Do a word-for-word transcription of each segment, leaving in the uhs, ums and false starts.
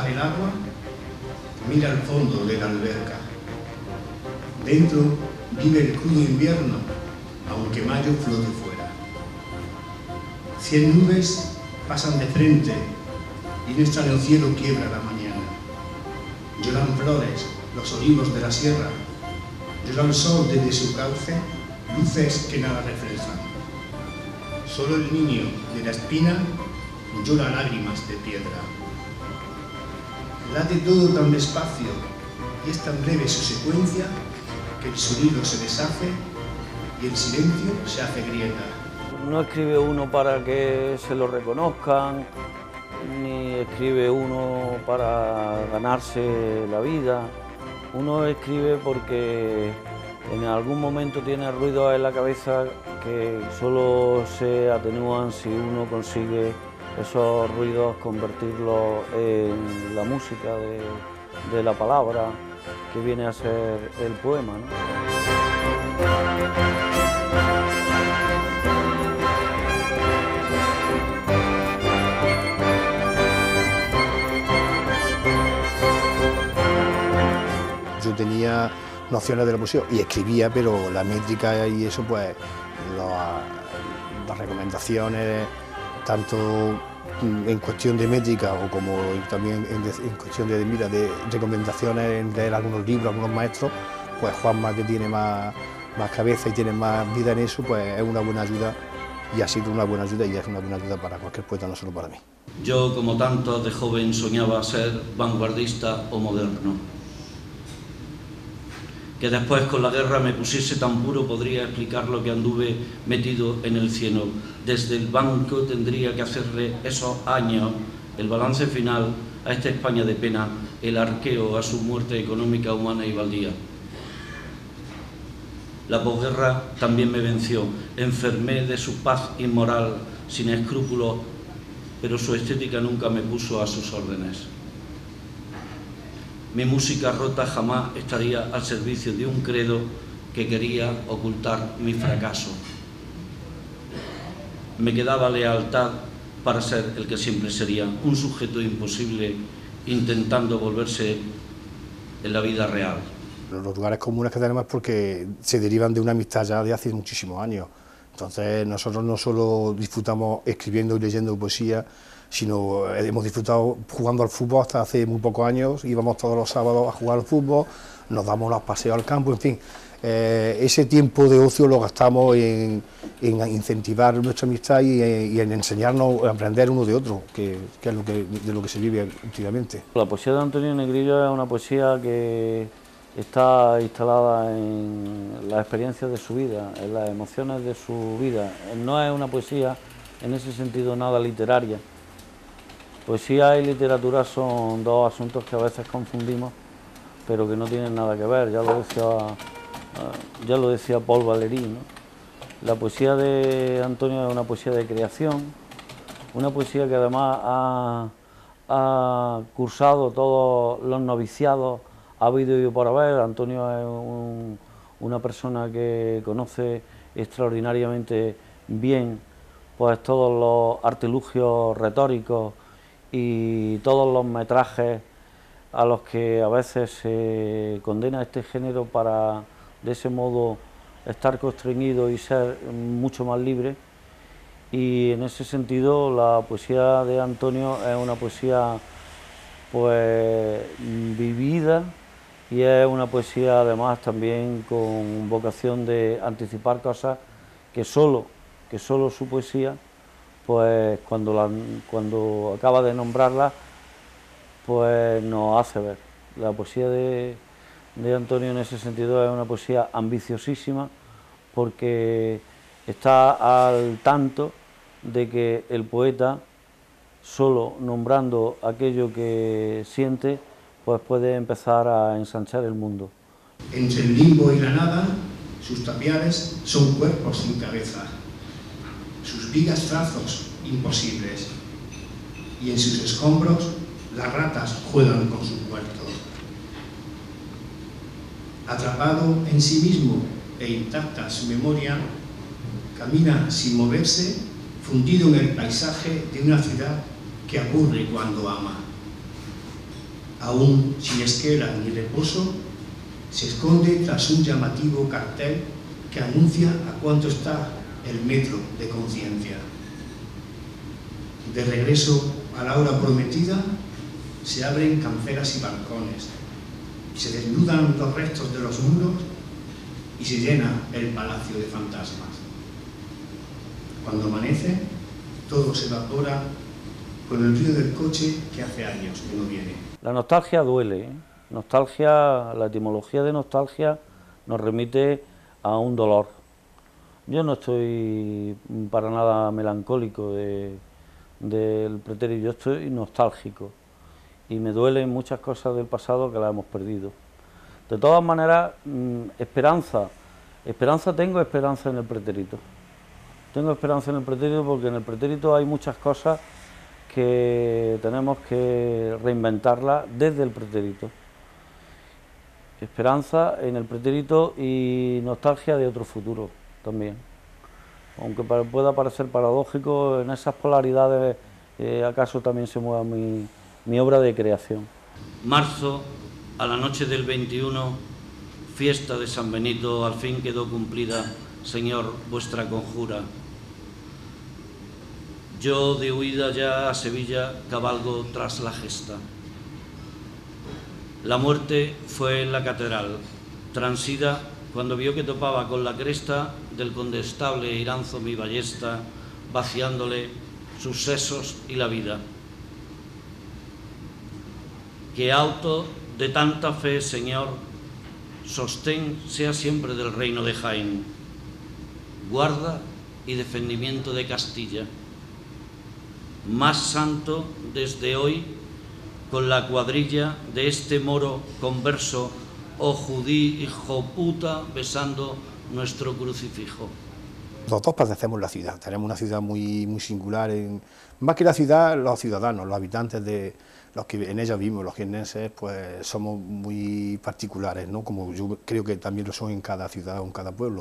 bajar el agua, mira al fondo de la alberca. Dentro vive el crudo invierno, aunque mayo flote fuera. Cien nubes pasan de frente y nuestra en el cielo quiebra la mañana. Lloran flores, los olivos de la sierra, llora el sol desde su cauce, luces que nada reflejan. Solo el niño de la espina llora lágrimas de piedra. Late todo tan despacio y es tan breve su secuencia que el sonido se deshace y el silencio se hace grieta. No escribe uno para que se lo reconozcan, ni escribe uno para ganarse la vida. Uno escribe porque en algún momento tiene ruidos en la cabeza que solo se atenúan si uno consigue esos ruidos convertirlos en la música de, de la palabra que viene a ser el poema, ¿no? Yo tenía nociones de la poesía y escribía, pero la métrica y eso, pues, la, las recomendaciones, tanto en cuestión de métrica o como también en, en cuestión de, mira, de recomendaciones en leer algunos libros, algunos maestros, pues Juanma, que tiene más, más cabeza y tiene más vida en eso, pues es una buena ayuda y ha sido una buena ayuda y es una buena ayuda para cualquier poeta, no solo para mí. Yo, como tanto de joven, soñaba ser vanguardista o moderno. Que después con la guerra me pusiese tan puro podría explicar lo que anduve metido en el cieno. Desde el banco tendría que hacerle esos años el balance final a esta España de pena, el arqueo a su muerte económica, humana y baldía. La posguerra también me venció, enfermé de su paz inmoral, sin escrúpulos, pero su estética nunca me puso a sus órdenes. Mi música rota jamás estaría al servicio de un credo que quería ocultar mi fracaso. Me quedaba lealtad para ser el que siempre sería, un sujeto imposible intentando volverse en la vida real. Los lugares comunes que tenemos es porque se derivan de una amistad ya de hace muchísimos años. Entonces nosotros no solo disfrutamos escribiendo y leyendo poesía, sino hemos disfrutado jugando al fútbol hasta hace muy pocos años, íbamos todos los sábados a jugar al fútbol, nos damos los paseos al campo, en fin, eh, ese tiempo de ocio lo gastamos en, en incentivar nuestra amistad y, y en enseñarnos a aprender uno de otro, que, que es lo que, de lo que se vive últimamente. La poesía de Antonio Negrillo es una poesía que está instalada en las experiencias de su vida, en las emociones de su vida. No es una poesía en ese sentido nada literaria. Poesía y literatura son dos asuntos que a veces confundimos, pero que no tienen nada que ver. Ya lo decía, ya lo decía Paul Valéry, ¿no? La poesía de Antonio es una poesía de creación, una poesía que además ha, ha cursado todos los noviciados ha habido y por haber. Antonio es un, una persona que conoce extraordinariamente bien pues todos los artilugios retóricos y todos los metrajes a los que a veces se condena este género para de ese modo estar constreñido y ser mucho más libre. Y en ese sentido la poesía de Antonio es una poesía pues vivida y es una poesía además también con vocación de anticipar cosas que solo, que solo su poesía, pues cuando, la, cuando acaba de nombrarla, pues nos hace ver. La poesía de, de Antonio en ese sentido es una poesía ambiciosísima porque está al tanto de que el poeta, solo nombrando aquello que siente, pues puede empezar a ensanchar el mundo. Entre el limbo y la nada, sus tapiales son cuerpos sin cabeza, sus vigas trazos imposibles, y en sus escombros las ratas juegan con sus muertos. Atrapado en sí mismo e intacta su memoria, camina sin moverse, fundido en el paisaje de una ciudad que aburre cuando ama. aún sin esquela ni reposo, se esconde tras un llamativo cartel que anuncia a cuánto está el metro de conciencia. De regreso a la hora prometida, se abren canceras y balcones, se desnudan los restos de los muros y se llena el palacio de fantasmas. Cuando amanece, todo se evapora con el ruido del coche que hace años que no viene. La nostalgia duele, ¿eh? Nostalgia, la etimología de nostalgia nos remite a un dolor. Yo no estoy para nada melancólico de, del pretérito, yo estoy nostálgico y me duelen muchas cosas del pasado que las hemos perdido. De todas maneras, esperanza, esperanza tengo esperanza en el pretérito. Tengo esperanza en el pretérito porque en el pretérito hay muchas cosas que tenemos que reinventarlas desde el pretérito. Esperanza en el pretérito y nostalgia de otro futuro también. Aunque pueda parecer paradójico, en esas polaridades eh, acaso también se mueva mi, mi obra de creación. Marzo, a la noche del veintiuno, fiesta de San Benito, al fin quedó cumplida, Señor, vuestra conjura. Yo de huida ya a Sevilla cabalgo tras la gesta. La muerte fue en la catedral, transida cuando vio que topaba con la cresta del condestable Iranzo mi ballesta, vaciándole sus sesos y la vida. Que alto de tanta fe, Señor, sostén sea siempre del reino de Jaén, guarda y defendimiento de Castilla. Más santo desde hoy, con la cuadrilla de este moro converso, oh judí, hijo puta, besando nuestro crucifijo. Nosotros padecemos la ciudad, tenemos una ciudad muy, muy singular, en, más que la ciudad, los ciudadanos, los habitantes de los que en ella vivimos, los jiennenses, pues somos muy particulares, ¿no? Como yo creo que también lo son en cada ciudad o en cada pueblo.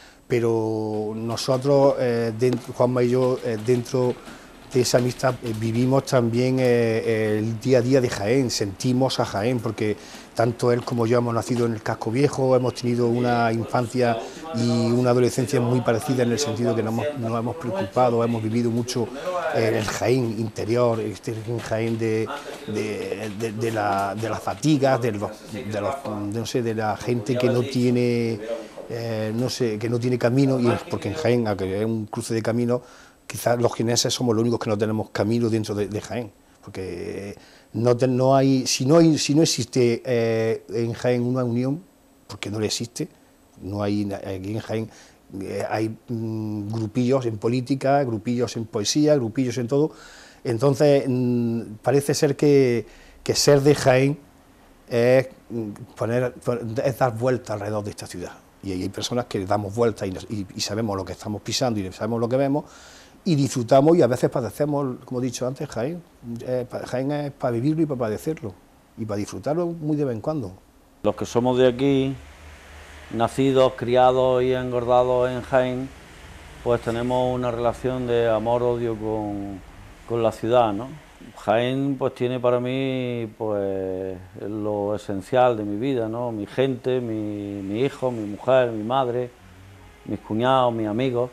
Pero nosotros, eh, dentro, Juanma y yo, eh, dentro de esa amistad, eh, vivimos también eh, el día a día de Jaén, sentimos a Jaén, porque tanto él como yo hemos nacido en el casco viejo, hemos tenido una infancia y una adolescencia muy parecida en el sentido que nos hemos, nos hemos preocupado, hemos vivido mucho eh, el Jaén interior, este Jaén de, de, de, de, la, de las fatigas, de, los, de, los, de, no sé, de la gente que no tiene, eh, no sé, que no tiene camino, y porque en Jaén, aunque es un cruce de caminos, quizás los jienenses somos los únicos que no tenemos camino dentro de, de Jaén, porque no, te, no hay, si no, hay, si no existe eh, en Jaén una unión, porque no le existe, no hay, aquí en Jaén eh, hay mm, grupillos en política, grupillos en poesía, grupillos en todo, entonces mm, parece ser que, que ser de Jaén es, poner, es dar vuelta alrededor de esta ciudad, y hay personas que damos vueltas y, y, y sabemos lo que estamos pisando y sabemos lo que vemos, y disfrutamos y a veces padecemos, como he dicho antes, Jaén. Eh, Jaén es para vivirlo y para padecerlo, y para disfrutarlo muy de vez en cuando. Los que somos de aquí, nacidos, criados y engordados en Jaén, pues tenemos una relación de amor-odio con, con la ciudad, ¿no? Jaén pues tiene para mí pues lo esencial de mi vida, ¿no? Mi gente, mi, mi hijo, mi mujer, mi madre, mis cuñados, mis amigos.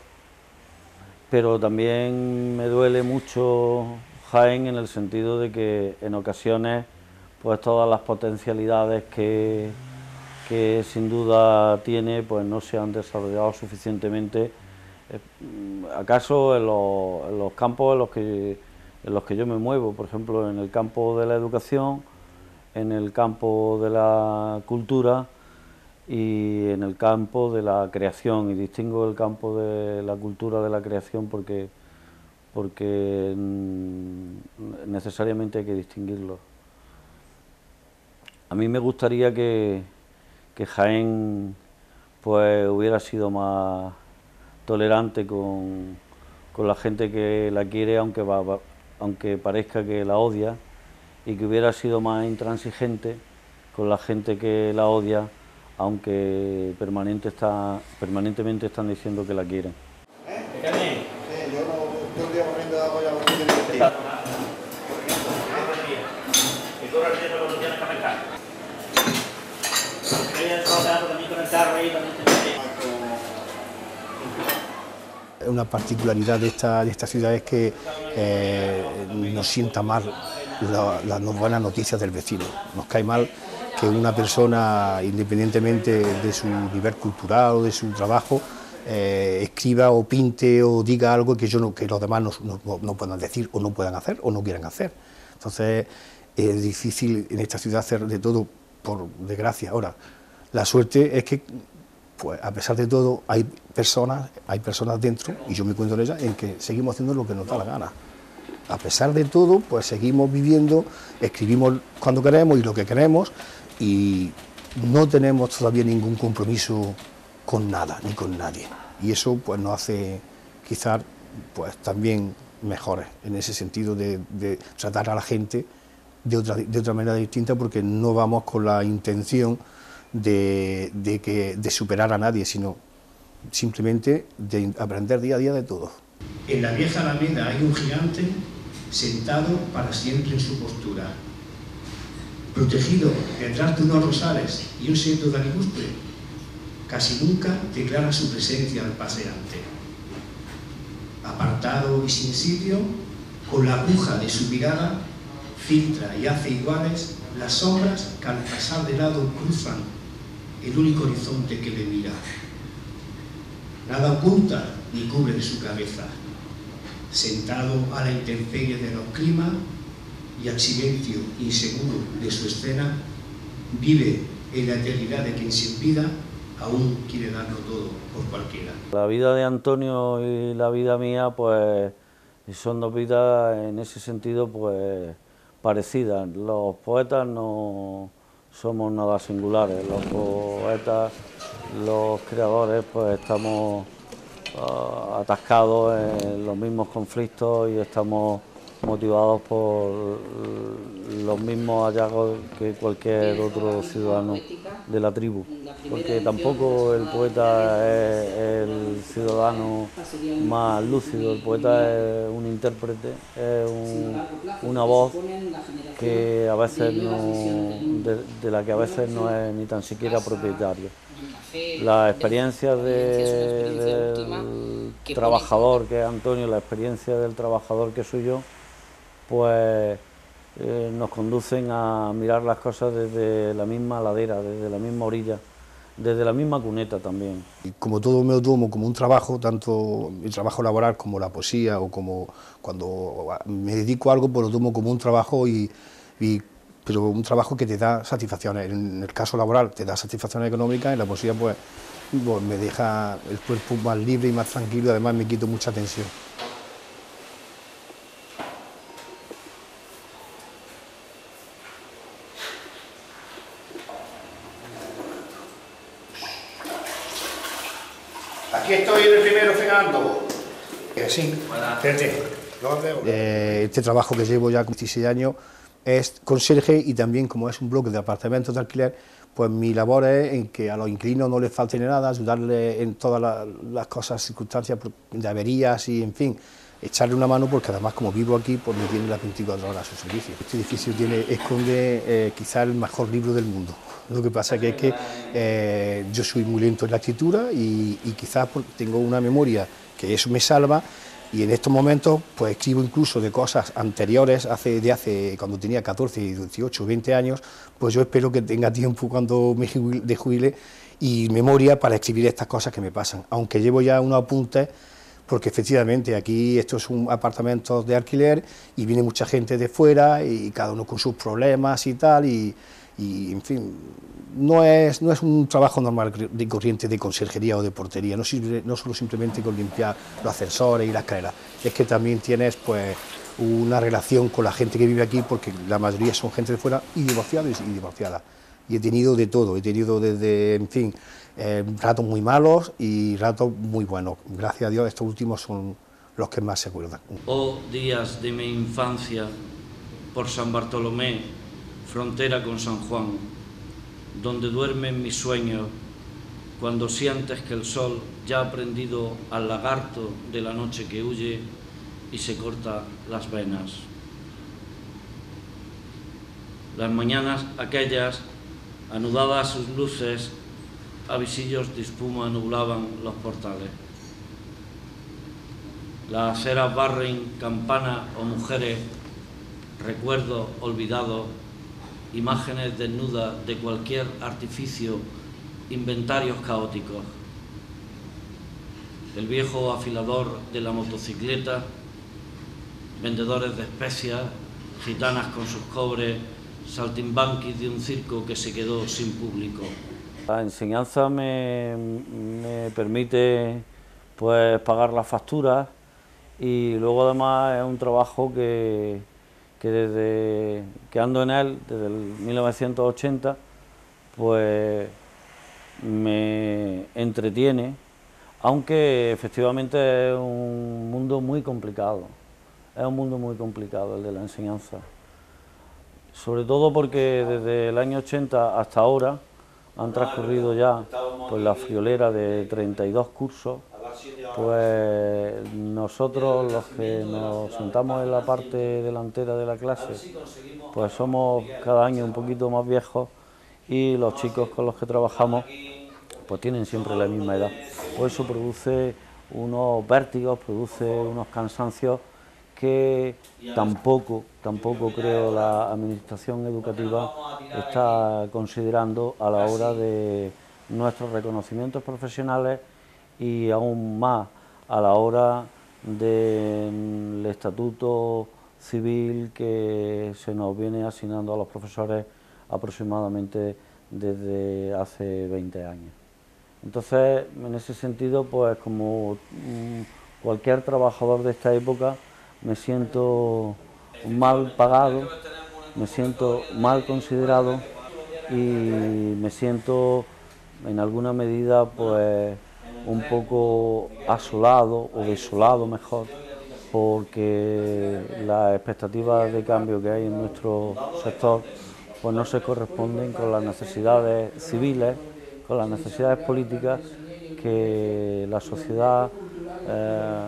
Pero también me duele mucho Jaén en el sentido de que en ocasiones pues todas las potencialidades que, que sin duda tiene pues no se han desarrollado suficientemente, eh, acaso en los, en los campos en los, que, en los que yo me muevo, por ejemplo en el campo de la educación, en el campo de la cultura y en el campo de la creación, y distingo el campo de la cultura de la creación porque, porque necesariamente hay que distinguirlo. A mí me gustaría que, que Jaén pues hubiera sido más tolerante con, con la gente que la quiere, aunque, va, aunque parezca que la odia, y que hubiera sido más intransigente con la gente que la odia, aunque permanente está, permanentemente están diciendo que la quieren. ¿Eh? Sí, yo no, yo un día corriendo de agua ya lo que tiene que revoluciones para pescar. Quería trabajar también con el carro ahí, también Una particularidad de esta, de esta ciudad es que eh, nos sienta mal las la buenas noticias del vecino. Nos cae mal que una persona, independientemente de su nivel cultural o de su trabajo, eh, escriba o pinte o diga algo que, yo no, que los demás no, no, no puedan decir o no puedan hacer o no quieran hacer. Entonces es difícil en esta ciudad hacer de todo, por desgracia. Ahora, la suerte es que, pues a pesar de todo, hay personas, hay personas dentro, y yo me cuento en ellas, en que seguimos haciendo lo que nos da la gana. A pesar de todo, pues seguimos viviendo, escribimos cuando queremos y lo que queremos, y no tenemos todavía ningún compromiso con nada, ni con nadie. Y eso pues nos hace quizás pues también mejores, en ese sentido de, de tratar a la gente de otra, de otra manera distinta, porque no vamos con la intención De, de, que, de superar a nadie, sino simplemente de aprender día a día de todo. En la vieja Alameda hay un gigante sentado para siempre en su postura, protegido detrás de unos rosales y un seto de aligustre. Casi nunca declara su presencia al paseante. Apartado y sin sitio, con la aguja de su mirada, filtra y hace iguales las sombras que al pasar de lado cruzan el único horizonte que le mira. Nada oculta ni cubre de su cabeza, sentado a la intemperie de los climas y al silencio inseguro de su escena, vive en la eternidad de quien sin vida aún quiere darlo todo por cualquiera. La vida de Antonio y la vida mía, pues son dos vidas en ese sentido pues parecidas. Los poetas no somos nada singulares, los poetas, los creadores, pues estamos uh, atascados en los mismos conflictos y estamos motivados por los mismos hallazgos que cualquier otro ciudadano de la tribu, porque tampoco el poeta es el ciudadano más lúcido, el poeta es un intérprete, es un, una voz que a veces no, de, de la que a veces no es ni tan siquiera propietario. La experiencia de, del trabajador que es Antonio, la experiencia del trabajador que soy yo, pues eh, nos conducen a mirar las cosas desde la misma ladera, desde la misma orilla, desde la misma cuneta también. Y como todo me lo tomo como un trabajo, tanto mi trabajo laboral como la poesía, o como cuando me dedico a algo, pues lo tomo como un trabajo, y, y, pero un trabajo que te da satisfacciones. En el caso laboral te da satisfacciones económicas, en la poesía pues, pues me deja el cuerpo más libre y más tranquilo, y además me quito mucha tensión. Aquí estoy en el primero fregando. Sí, espérate. Eh, este trabajo que llevo ya con dieciséis años es conserje, y también como es un bloque de apartamentos de alquiler, pues mi labor es en que a los inquilinos no les falte nada, ayudarles en todas las, las cosas, circunstancias de averías y, en fin, echarle una mano, porque además como vivo aquí, pues me tiene las veinticuatro horas a su servicio. Este edificio tiene, esconde eh, quizá el mejor libro del mundo. Lo que pasa que es que eh, yo soy muy lento en la escritura y, y quizás tengo una memoria que eso me salva, y en estos momentos pues escribo incluso de cosas anteriores, hace, de hace cuando tenía catorce, dieciocho, veinte años, pues yo espero que tenga tiempo cuando me de jubile y memoria para escribir estas cosas que me pasan, aunque llevo ya unos apuntes, porque efectivamente aquí esto es un apartamento de alquiler y viene mucha gente de fuera y cada uno con sus problemas y tal, y, y en fin, no es, no es un trabajo normal de corriente de conserjería o de portería, no, sirve, no solo simplemente con limpiar los ascensores y las escaleras, es que también tienes pues una relación con la gente que vive aquí, porque la mayoría son gente de fuera y divorciados y divorciadas. Y he tenido de todo, he tenido desde, en fin, eh, ratos muy malos y ratos muy buenos. Gracias a Dios estos últimos son los que más se acuerdan. Oh días de mi infancia, por San Bartolomé, frontera con San Juan, donde duermen mis sueños, cuando sientes que el sol ya ha prendido al lagarto de la noche que huye y se corta las venas. Las mañanas aquellas, anudadas sus luces, a visillos de espuma nublaban los portales. Las aceras barren campanas o mujeres, recuerdos olvidados, imágenes desnudas de cualquier artificio, inventarios caóticos. El viejo afilador de la motocicleta, vendedores de especias, gitanas con sus cobres, saltimbanquis de un circo que se quedó sin público. La enseñanza me, me permite pues pagar las facturas y luego además es un trabajo que, que desde que ando en él, desde el mil novecientos ochenta, pues me entretiene, aunque efectivamente es un mundo muy complicado, es un mundo muy complicado el de la enseñanza, sobre todo porque desde el año ochenta hasta ahora han transcurrido ya pues la friolera de treinta y dos cursos. Pues nosotros, los que nos sentamos en la parte delantera de la clase, pues somos cada año un poquito más viejos y los chicos con los que trabajamos pues tienen siempre la misma edad. Pues eso produce unos vértigos, produce unos cansancios que tampoco, tampoco creo la administración educativa está considerando a la hora de nuestros reconocimientos profesionales y aún más a la hora del estatuto civil que se nos viene asignando a los profesores aproximadamente desde hace veinte años. Entonces, en ese sentido, pues como cualquier trabajador de esta época, me siento mal pagado, me siento mal considerado y me siento en alguna medida pues un poco asolado o desolado mejor, porque las expectativas de cambio que hay en nuestro sector pues no se corresponden con las necesidades civiles, con las necesidades políticas que la sociedad eh,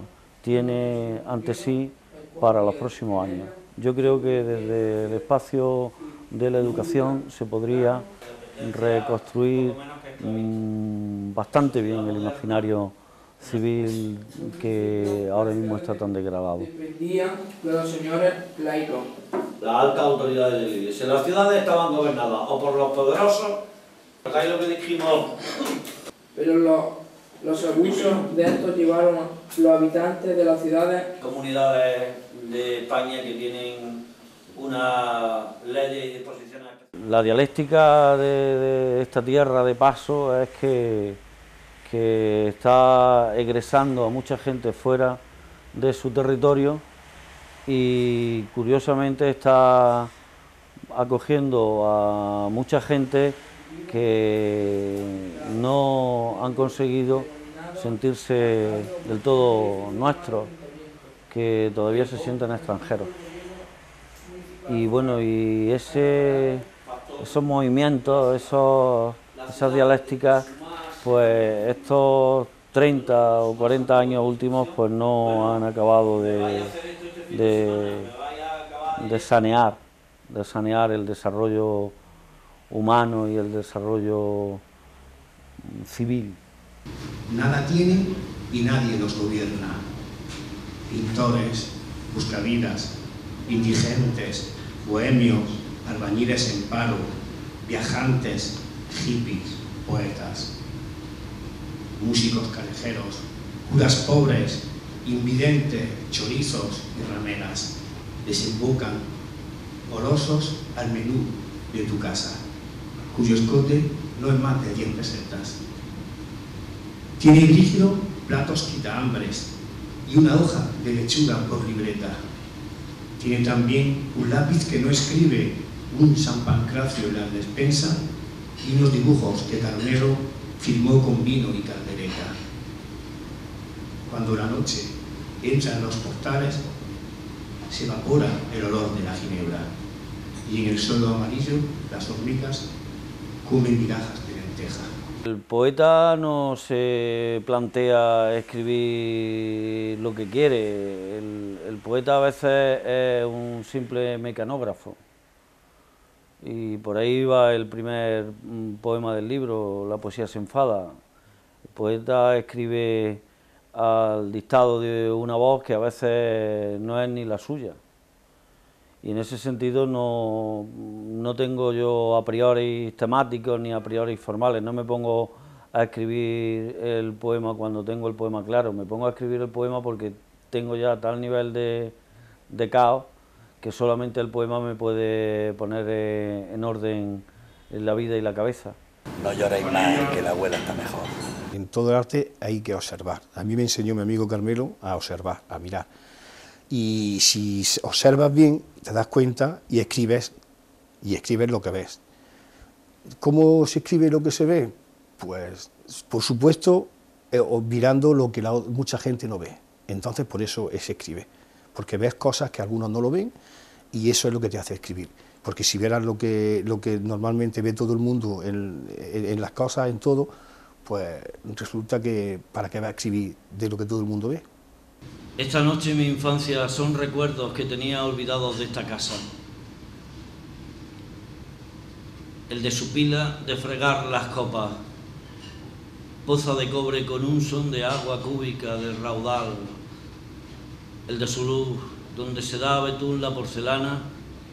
tiene ante sí para los próximos años. Yo creo que desde el espacio de la educación se podría reconstruir mmm, bastante bien el imaginario civil que ahora mismo está tan degradado. Dependían de los señores laicos. Las altas autoridades de la Iglesia. Las ciudades estaban gobernadas o por los poderosos, acá es lo que dijimos. Pero los, los abusos de estos llevaron a los habitantes de las ciudades. Comunidades de España que tienen una ley y disposiciones. La dialéctica de, de esta tierra de paso es que, que está egresando a mucha gente fuera de su territorio y curiosamente está acogiendo a mucha gente que no han conseguido sentirse del todo nuestros, que todavía se sienten extranjeros. Y bueno, y ese, esos movimientos, esos, esas dialécticas, pues estos treinta o cuarenta años últimos pues no han acabado de, de, de sanear, de sanear el desarrollo humano y el desarrollo civil. Nada tienen y nadie los gobierna. Pintores, buscavidas, indigentes, bohemios, albañiles en paro, viajantes, hippies, poetas, músicos callejeros, curas pobres, invidentes, chorizos y rameras, desembocan orosos al menú de tu casa, cuyo escote no es más de diez pesetas. Tiene brígido platos quitahambres y una hoja de lechuga por libreta. Tiene también un lápiz que no escribe, un San Pancracio en la despensa y unos dibujos que Carnero firmó con vino y caldereta. Cuando la noche entra en los portales, se evapora el olor de la ginebra y en el suelo amarillo las hormigas comen migajas de lenteja. El poeta no se plantea escribir lo que quiere, el, el poeta a veces es un simple mecanógrafo. Y por ahí va el primer poema del libro, La poesía se enfada. El poeta escribe al dictado de una voz que a veces no es ni la suya. Y en ese sentido no, no tengo yo a priori temáticos ni a priori formales, no me pongo a escribir el poema cuando tengo el poema claro, me pongo a escribir el poema porque tengo ya tal nivel de, de caos que solamente el poema me puede poner en orden en la vida y la cabeza. No lloréis más, que la abuela está mejor. En todo el arte hay que observar. A mí me enseñó mi amigo Carmelo a observar, a mirar. Y si observas bien, te das cuenta y escribes, y escribes lo que ves. ¿Cómo se escribe lo que se ve? Pues, por supuesto, eh, mirando lo que la, mucha gente no ve. Entonces, por eso se escribe. Porque ves cosas que algunos no lo ven, y eso es lo que te hace escribir. Porque si vieras lo que, lo que normalmente ve todo el mundo en, en, en las cosas, en todo, pues resulta que para qué va a escribir de lo que todo el mundo ve. Esta noche y mi infancia son recuerdos que tenía olvidados de esta casa. El de su pila de fregar las copas, poza de cobre con un son de agua cúbica del raudal, el de su luz, donde se da a betún la porcelana,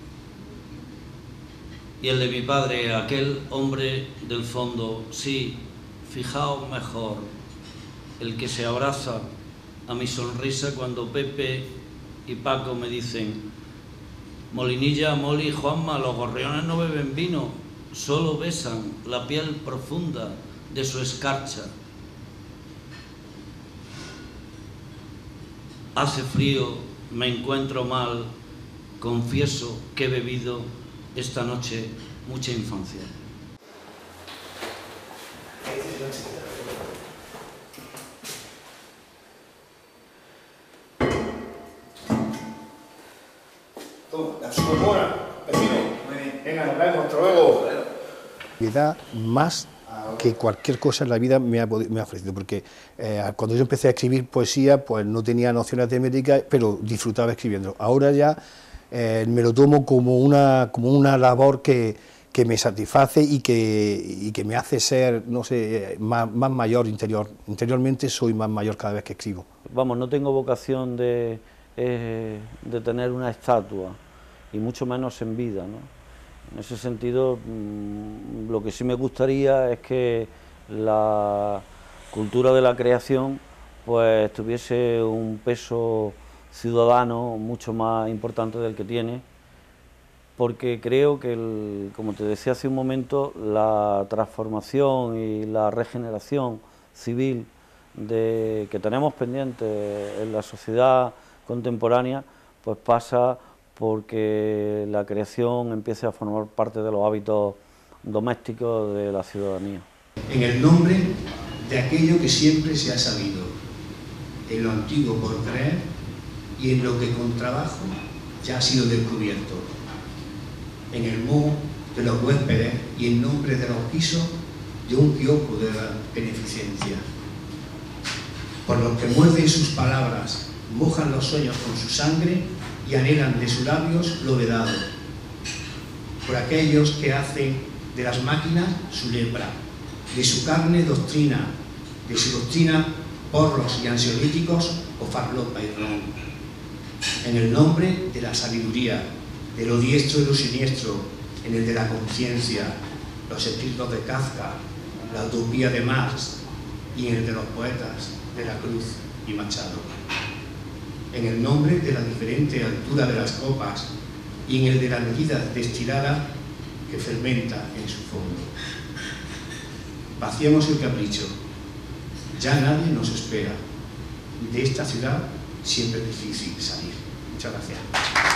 y el de mi padre, aquel hombre del fondo, sí, fijaos mejor, el que se abraza a mi sonrisa cuando Pepe y Paco me dicen: Molinilla, Moli, Juanma, los gorriones no beben vino, solo besan la piel profunda de su escarcha. Hace frío, me encuentro mal, confieso que he bebido esta noche mucha infancia. La submora, vecino. Venga, nos vemos, hasta luego. Me da más que cualquier cosa en la vida me ha, me ha ofrecido, porque eh, cuando yo empecé a escribir poesía, pues no tenía nociones de métrica, pero disfrutaba escribiendo. Ahora ya eh, me lo tomo como una, como una labor que, que me satisface y que, y que me hace ser, no sé, más, más mayor interior. Interiormente soy más mayor cada vez que escribo. Vamos, no tengo vocación de, eh, de tener una estatua, y mucho menos en vida, ¿no? En ese sentido, mmm, lo que sí me gustaría es que la cultura de la creación pues tuviese un peso ciudadano mucho más importante del que tiene, porque creo que, el, como te decía hace un momento, la transformación y la regeneración civil de, que tenemos pendiente en la sociedad contemporánea, pues pasa porque la creación empiece a formar parte de los hábitos domésticos de la ciudadanía. En el nombre de aquello que siempre se ha sabido, en lo antiguo por creer y en lo que con trabajo ya ha sido descubierto, en el moho de los huéspedes y en nombre de los pisos de un kiosco de la beneficencia, por los que muerden sus palabras, mojan los sueños con su sangre y anhelan de sus labios lo vedado, por aquellos que hacen de las máquinas su lepra, de su carne doctrina, de su doctrina porros y ansiolíticos o farlopa y ron, en el nombre de la sabiduría, de lo diestro y lo siniestro, en el de la conciencia, los escritos de Kafka, la utopía de Marx y en el de los poetas de la Cruz y Machado, en el nombre de la diferente altura de las copas y en el de la medida destilada que fermenta en su fondo. Vaciamos el capricho, ya nadie nos espera, de esta ciudad siempre es difícil salir. Muchas gracias.